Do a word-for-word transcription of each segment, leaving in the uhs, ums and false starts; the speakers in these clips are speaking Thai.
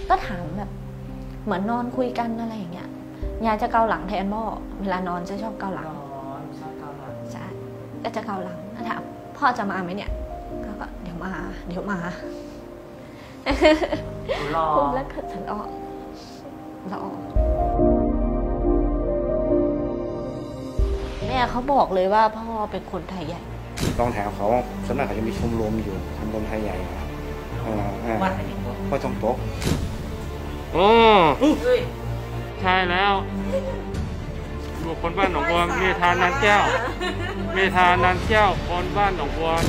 ก็ถามแบบเหมือนนอนคุยกันอะไรอย่างเงี้ยยายจะเกาหลังแทนพ่อเวลานอนจะชอบเกาหลังชอบเกาหลังใช่ก็จะเกาหลังถ้าถามพ่อจะมาไหมเนี่ยก็เดี๋ยวมาเดี๋ยวมารอพูดแล้วก็ฉันออกรอแม่เขาบอกเลยว่าพ่อเป็นคนไทยใหญ่ลองถามเขาส่วนมากเขาจะมีชมรมอยู่ชมรมไทยใหญ่วัดอะไรพ่อจงโต๊ะโอ้ใช่แล้วลูกคนบ้านหนองบัวเมธานันแก้วเมธานันแก้วคนบ้านหนองบัว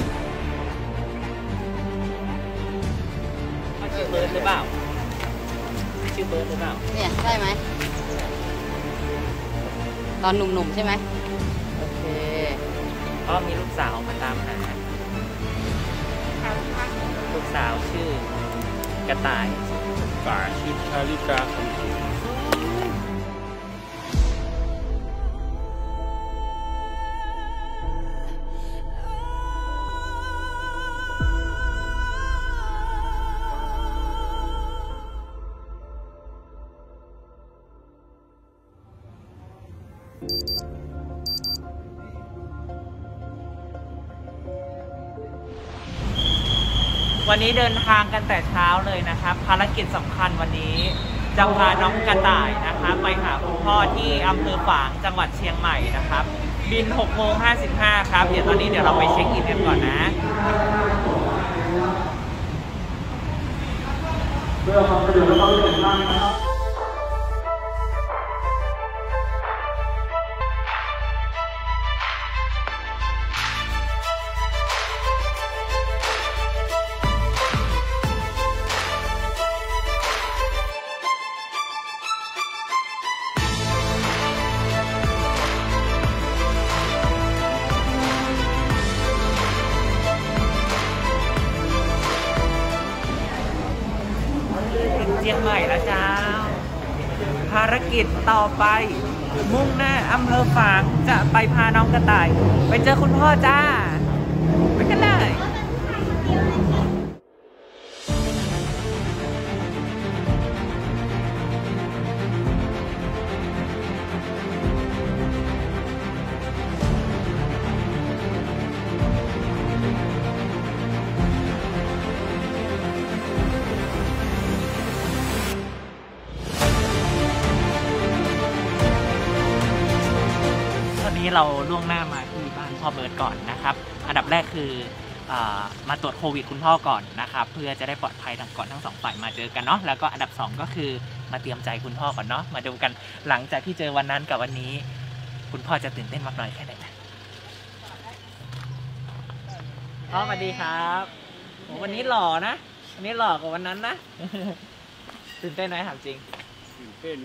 ชื่อเบิร์ดหรือเปล่าชื่อเบิร์ดหรือเปล่าเนี่ยใช่ไหมตอนหนุ่มๆใช่ไหมโอเคก็มีลูกสาวมาตามหาลูกสาวชื่อกระต่ายกาชื่อชาลิกาคำสุขวันนี้เดินทางกันแต่เช้าเลยนะครับภารกิจสำคัญวันนี้จะพาน้องกระต่ายนะคะไปหาคุณพ่อที่อำเภอฝางจังหวัดเชียงใหม่นะครับบินหกโมงห้าสิบห้าครับเดี๋ยวตอนนี้เดี๋ยวเราไปเช็คอินกันก่อนนะเพื่อความสะดวกและความเร็วมากนะครับเชียงใหม่แล้วจ้าภารกิจต่อไปมุ่งหน้าอำเภอฝางจะไปพาน้องกระต่ายไปเจอคุณพ่อจ้าไปกันเลยเราล่วงหน้ามาที่บ้านพ่อเบิร์ดก่อนนะครับอันดับแรกคือมาตรวจโควิดคุณพ่อก่อนนะครับเพื่อจะได้ปลอดภัยทั้งก่อนทั้งสองฝ่ายมาเจอกันเนาะแล้วก็อันดับสองก็คือมาเตรียมใจคุณพ่อก่อนเนาะมาดูกันหลังจากที่เจอวันนั้นกับวันนี้คุณพ่อจะตื่นเต้นมากน้อยแค่ไหนนะพ่อสวัสดีครับวันนี้หล่อนะวันนี้หล่อกว่าวันนั้นนะตื่นเต้นไหมถามจริงตื่นเต้น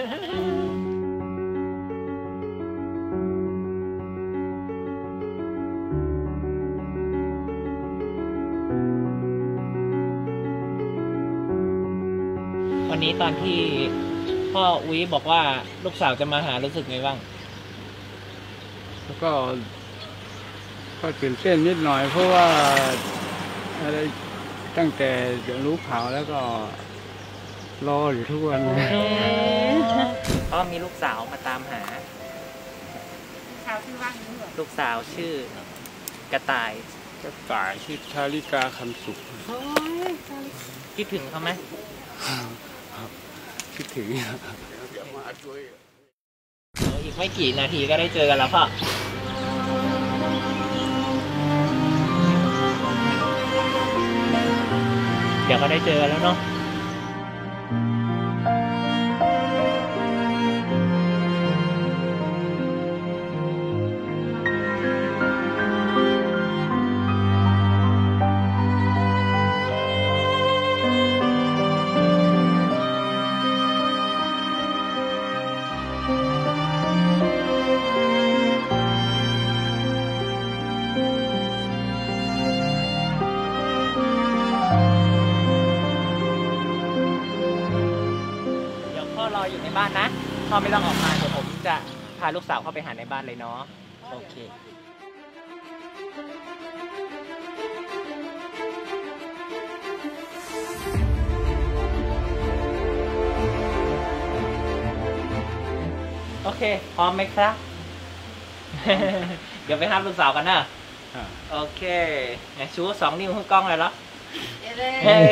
วันนี้ตอนที่พ่ออุ้ยบอกว่าลูกสาวจะมาหารู้สึกไงบ้างแล้วก็ก็ตื่นเต้นนิดหน่อยเพราะว่าอะไรตั้งแต่รู้ข่าวแล้วก็รออยู่ทุกวันก็มีลูกสาวมาตามหาสาวชื่อว่าลูกสาวชื่อกระต่ายกระต่ายชื่อชาลิกาคำสุขคิดถึงเขาไหมคิดถึงอีกไม่กี่นาทีก็ได้เจอกันแล้วพ่อเดี๋ยวก็ได้เจอกันแล้วเนาะ อยู่ในบ้านนะพ่อไม่ต้องออกมาเดี๋ยวผมจะพาลูกสาวเข้าไปหาในบ้านเลยเนาะโอเคเคพร้อมไหมครับ เดี๋ยวไปห้ามลูกสาวกันนะโอเคเนี่ยชูสองนิ้วขึ้นกล้องเลยเหรอเฮ้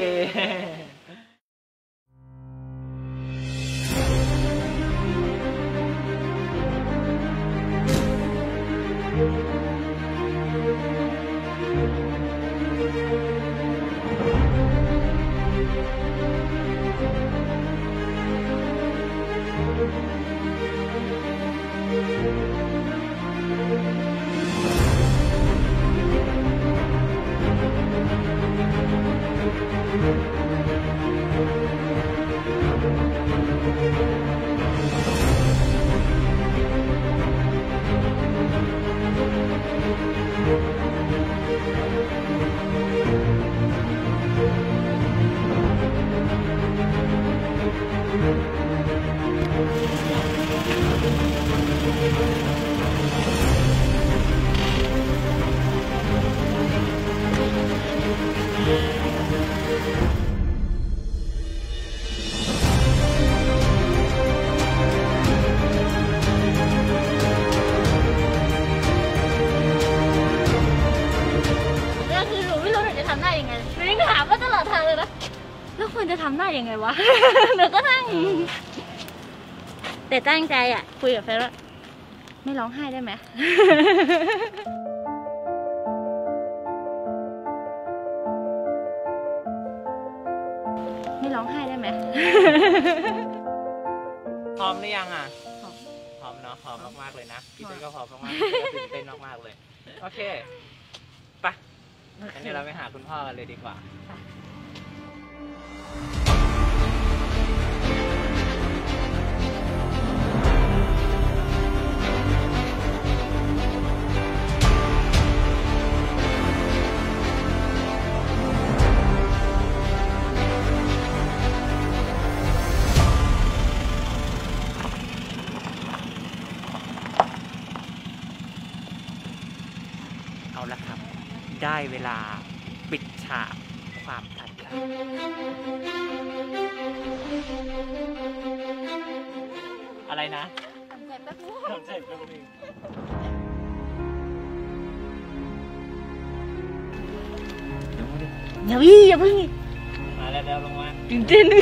แล้วควรจะทำได้ยังไงวะ หนูก็นั่งแต่ตั้งใจอ่ะคุยกับแฟนว่าไม่ร้องไห้ได้ไหม ไม่ร้องไห้ได้ไหมพร้อมหรือยังอ่ะพร้อมพร้อมเนาะพร้อมมากๆเลยนะพี่เต้ยก็พร้อมมากๆตื่นเต้นมากๆเลยโอเคไปอันนี้เราไปหาคุณพ่อกันเลยดีกว่าเอาละครับได้เวลาปิดฉากความพลัดพรากอะไรนะทำใจแป๊บนึงทำใจแป๊บนึงอย่าพี่อย่าพี่มาแล้วแล้วลงมาตื่นเต้น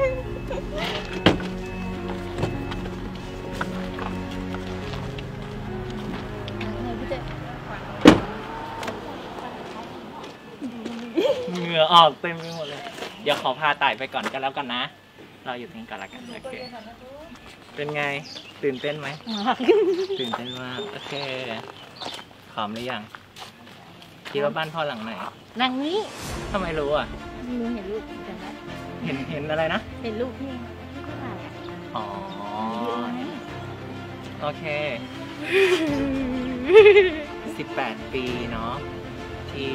เหงื่อออกเต็มไปหมดเลยเดี๋ยวขอพาไต่ไปก่อนกันแล้วกันนะเราอยู่ตรงนี้ก่อนละกันโอเคเป็นไงตื่นเต้นไหมตื่นเต้นมากโอเคพร้อมหรือยังคิดว่าบ้านพ่อหลังไหนหลังนี้ทำไมรู้อ่ะหนูเห็นรูปจำได้เห็นเห็นอะไรนะเห็นรูปที่ที่เขาถ่ายอ่ะอ๋อโอเคสิบแปดปีเนาะที่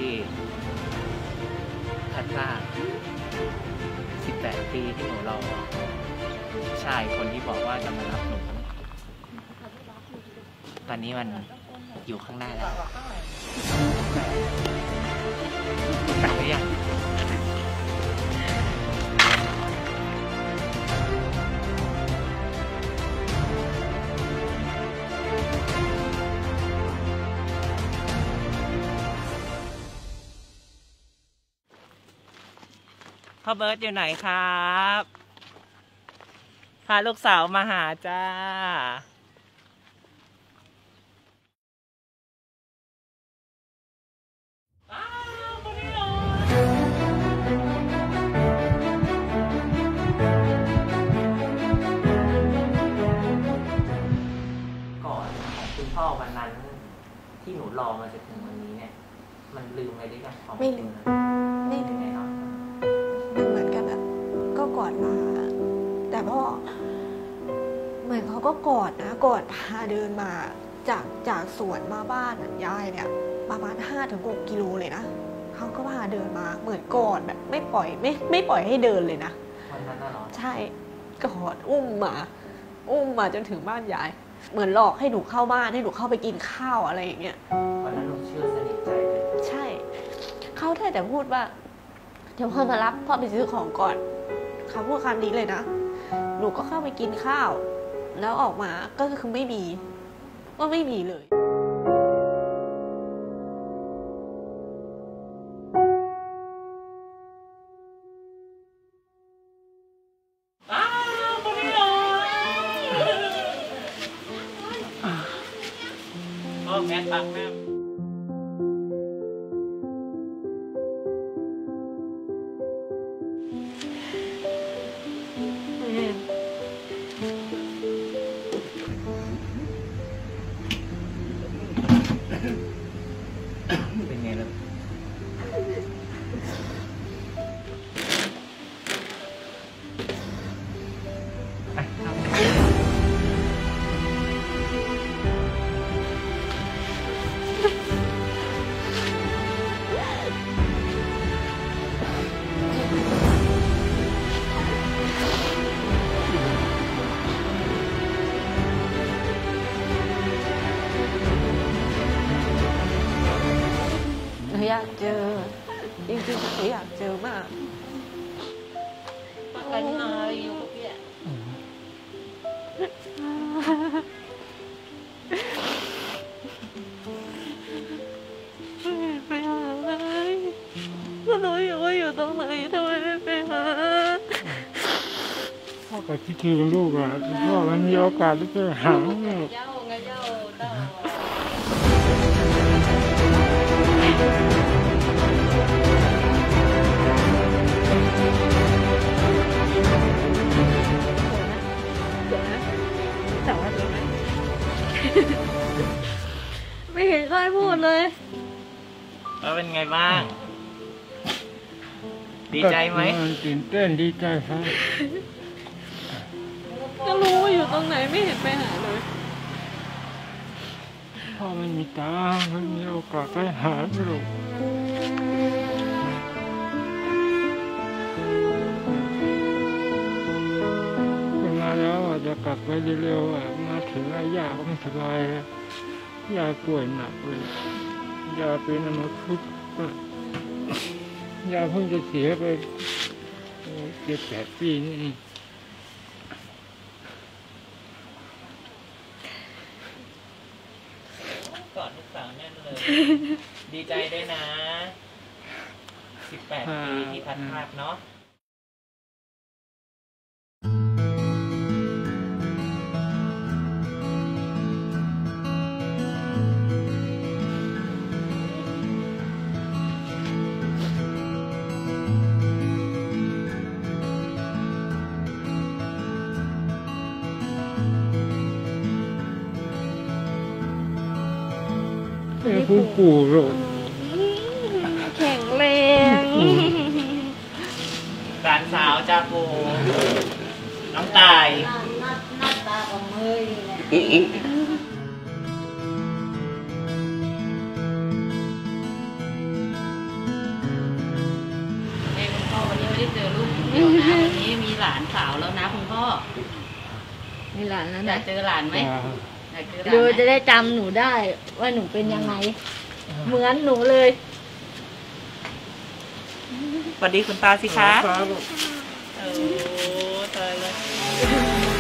พลัดพรากสิบแปดปีที่หนูรอชายคนที่บอกว่าจะมารับหนูตอนนี้มันอยู่ข้างหน้าแล้วไปหรือยังพ่อเบิร์ตอยู่ไหนครับพาลูกสาวมาหาจ้าก่อนของคุณพ่อวันนั้นที่หนูรอมาจนถึงวันนี้เนี่ยมันลืมไปหรือยังไม่ลืมไม่ลืมแน่นอนมันเหมือนกันอะก็กอดมาแต่พ่อเหมือนเขาก็กอดนะกอดพาเดินมาจากจากสวนมาบ้านยายเนี่ยประมาณห้าถึงหกกิโลเลยนะเขาก็พาเดินมาเหมือนกอดแบบไม่ปล่อยไม่ไม่ปล่อยให้เดินเลยนะวันนั้นน่ะเหรอใช่กอดอุ้มมาอุ้มมาจนถึงบ้านยายเหมือนหลอกให้หนูเข้าบ้านให้หนูเข้าไปกินข้าวอะไรอย่างเงี้ยวันนั้นหนูเชื่อสนิทใจเลยใช่เขาแค่แต่พูดว่าเดี๋ยวพ่อมารับพ่อไปซื้อของก่อนเขาพูดคำนี้เลยนะหนูก็เข้าไปกินข้าวแล้วออกมาก็คือไม่มีว่าไม่มีเลยแม่ปังแม่เป็นไงล่ะอยากเจอจริงๆหนูอยากเจอมากกันมาอยู่กับพี่ไปหาเลยก็รู้อยู่ว่าอยู่ตรงไหนทำไมไม่ไปหาพ่อก็คิดถึงลูกอ่ะพ่อมันมีโอกาสได้ไปหาลูกเจ้าไงเจ้าเจ้าแต่ว่าจะไหมไม่เห็นใครพูดเลยว่าเป็นไงบ้างดีใจไหมตื่นเต้นดีใจครับก็รู้ว่าอยู่ตรงไหนไม่เห็นไปหาเลยพ่อไม่มีตาไม่มีโอกาสไปหาลูกมาแล้วจะกลับไปเร็วๆมาถึงระยะก็ไม่สบายยายป่วยหนักเลยยายเป็นอัมพฤกษ์ยายเพิ่งจะเสียไปเจ็ดแปดปีนี่กอดลูกสาวแน่นเลยดีใจด้วยนะสิบแปดปีที่พัดพรากเนาะคุณปู่หรอแข็งแรงหลานสาวจ้าปู่น้องตายหน้าตาของมืออยู่เนี่ยเอ้คุณพ่อวันนี้ไม่ได้เจอลูกเดียวนะวันนี้มีหลานสาวแล้วนะคุณพ่อมีหลานแล้วอยานะกเจอหลานไหมดูจะได้จำหนูได้ว่าหนูเป็นยังไงเหมือนหนูเลยสวัสดีคุณตาสิคะโอ้ตายเลย